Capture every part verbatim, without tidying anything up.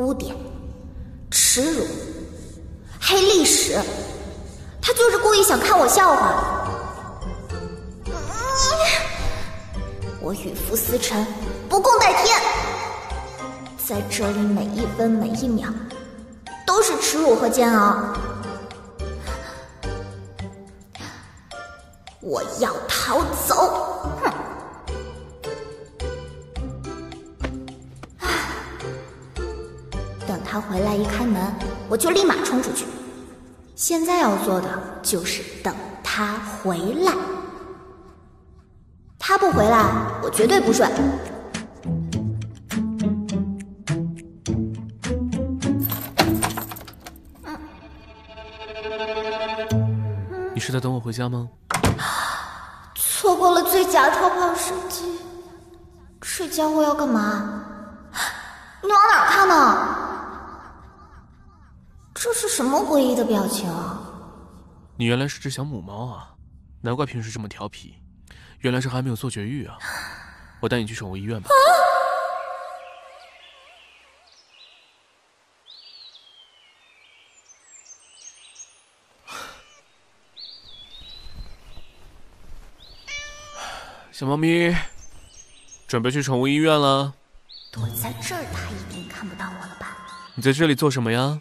污点、耻辱、黑历史，他就是故意想看我笑话。我与傅思辰不共戴天，在这里每一分每一秒都是耻辱和煎熬。我要逃走！哼！等他回来一开门，我就立马冲出去。现在要做的就是等他回来。他不回来，我绝对不睡。 你是在等我回家吗？ 错过了最佳逃跑时机，这家伙要干嘛？你往哪儿看呢？这是什么诡异的表情？ 你原来是只小母猫啊，难怪平时这么调皮，原来是还没有做绝育啊！我带你去宠物医院吧。啊！小猫咪，准备去宠物医院了。 躲在这儿，他一定看不到我了吧？ 你在这里做什么呀？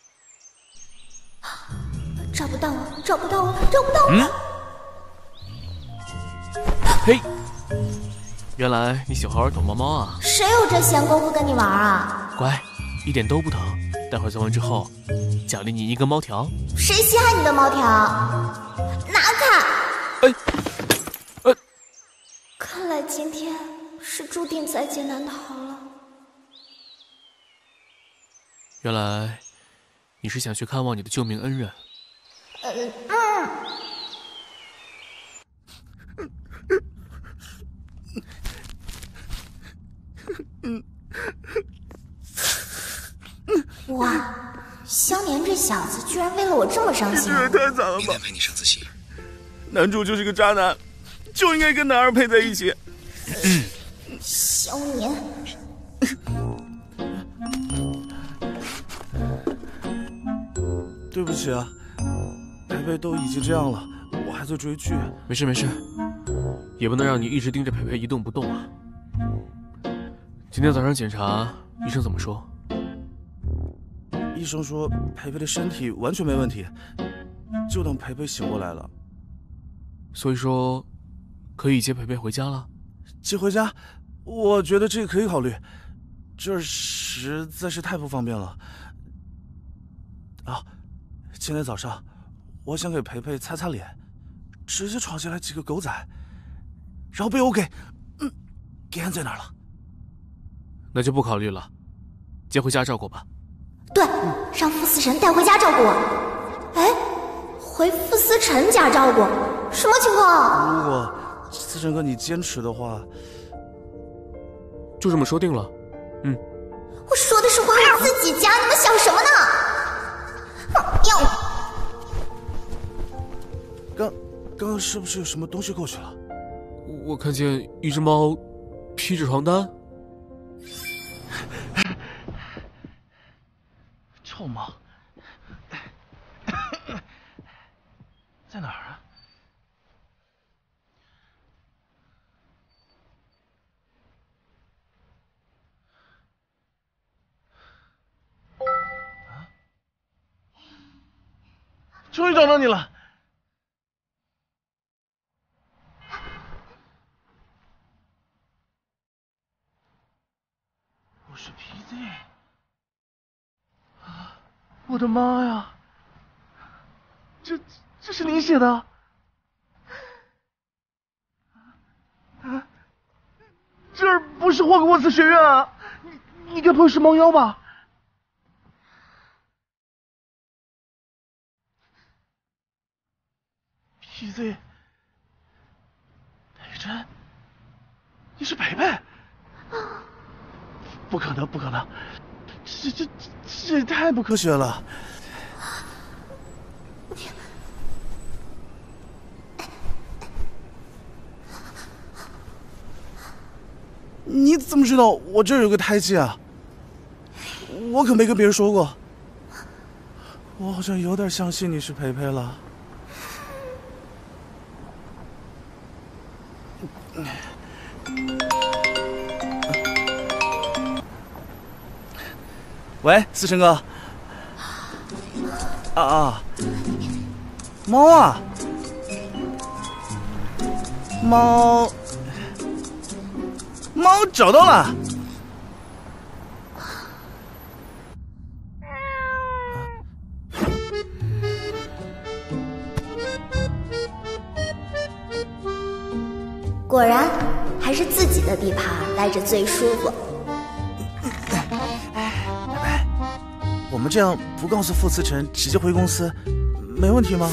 找不到我，找不到我，找不到我！ 嗯。嘿，原来你喜欢玩躲猫猫啊？ 谁有这闲工夫跟你玩啊？ 乖，一点都不疼。待会儿做完之后，奖励你一根猫条。 谁稀罕你的猫条？拿开！ 哎。 看来今天是注定在劫难逃了。 原来你是想去看望你的救命恩人。 呃嗯。嗯。哇，香年这小子居然为了我这么伤心。 这也太惨了吧！ 明天陪你上自习。 男主就是个渣男。就应该跟男二配在一起。 小年， 对不起啊，培培都已经这样了，我还在追剧。 没事没事，也不能让你一直盯着培培一动不动啊。今天早上检查，医生怎么说？ 医生说培培的身体完全没问题，就等培培醒过来了。 所以说。可以接培培回家了。 接回家，我觉得这个可以考虑，这儿实在是太不方便了。啊，今天早上我想给培培擦擦脸，直接闯进来几个狗仔，然后被我给嗯给按在那儿了。 那就不考虑了，接回家照顾吧。 对，让傅思辰带回家照顾我。哎，回傅思辰家照顾，什么情况？ 如果思辰哥，你坚持的话， 就这么说定了。嗯， 我说的是回我自己家，你们想什么呢？要刚刚刚是不是有什么东西过去了？ 我看见一只猫披着床单。 臭猫，在哪儿啊？终于找到你了！我是 P Z 啊！我的妈呀！这这是你写的？啊！这儿不是霍格沃茨学院啊！你你该不会是猫妖吧？P Z， 裴真，你是培培？不可能，不可能，这这这这也太不科学了！你怎么知道我这儿有个胎记啊？ 我可没跟别人说过。我好像有点相信你是培培了。喂，思辰哥。啊啊，猫啊，猫，猫找到了。 果然，还是自己的地盘待着最舒服。 我们这样不告诉傅思辰，直接回公司，没问题吗？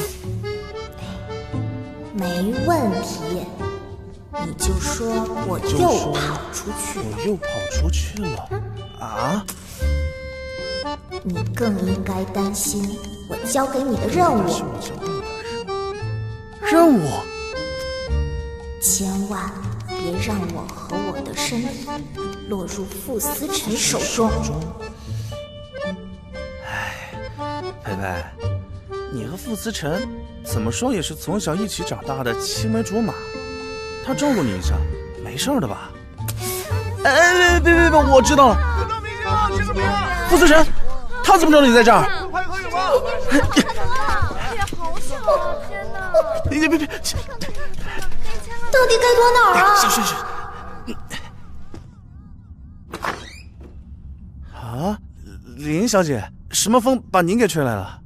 没问题，你就说我又跑出去了。 我又跑出去了啊！ 你更应该担心我交给你的任务。 任务？ 千万别让我和我的身体落入傅思辰手中。 培培，你和傅思辰怎么说也是从小一起长大的青梅竹马，他照顾你一下，没事的吧？哎，别别别，我知道了。傅思辰，他怎么知道你在这儿？ 哎呀，好小啊！天哪！ 别别别！ 到底该躲哪儿啊？ 小声声。啊，林小姐，什么风把您给吹来了？